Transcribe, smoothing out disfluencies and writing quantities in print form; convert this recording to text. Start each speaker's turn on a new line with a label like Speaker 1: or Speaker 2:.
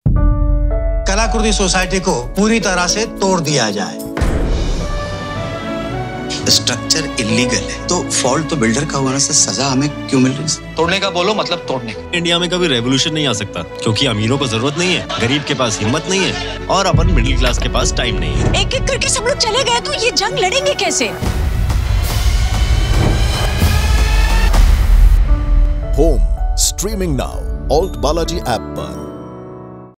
Speaker 1: कलाकृति सोसाइटी को पूरी तरह से तोड़ दिया जाए।
Speaker 2: स्ट्रक्चर इलीगल है तो फॉल्ट तो बिल्डर का होने से सजा हमें क्यों मिल रही है?
Speaker 3: तोड़ने का बोलो मतलब तोड़ने का।
Speaker 4: इंडिया में कभी रेवोल्यूशन नहीं आ सकता क्योंकि अमीरों को जरूरत नहीं है, गरीब के पास हिम्मत नहीं है और अपन मिडिल क्लास के पास टाइम नहीं है।
Speaker 5: एक एक करके सब लोग चले गए तो ये जंग लड़ेंगे कैसे?
Speaker 6: Home streaming now ALTBalaji app पर।